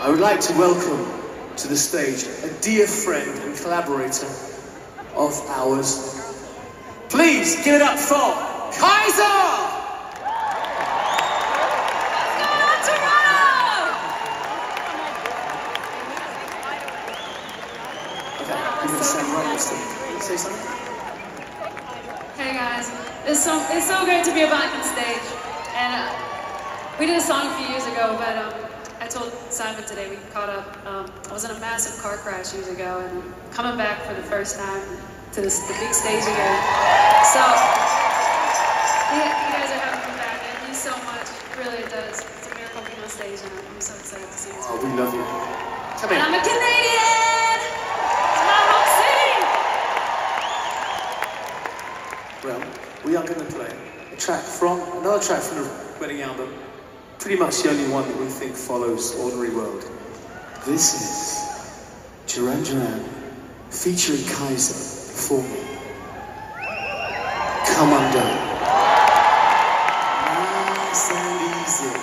I would like to welcome to the stage a dear friend and collaborator of ours. Please give it up for Kaiser! Say something. Hey guys, it's so great to be back on stage. And we did a song a few years ago, but I told Simon today we caught up. I was in a massive car crash years ago, and coming back for the first time to the big stage again. So you guys are having me back. It means so much. It really does. It's a miracle being on stage, and I'm so excited to see you. Oh, we love you. Come and in. I'm a Canadian. It's my home city. Well, we are going to play another track from the wedding album, pretty much the only one that we think follows Ordinary World. This is Duran Duran featuring Kaiser for me. Come Undone. Nice and easy.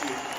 you.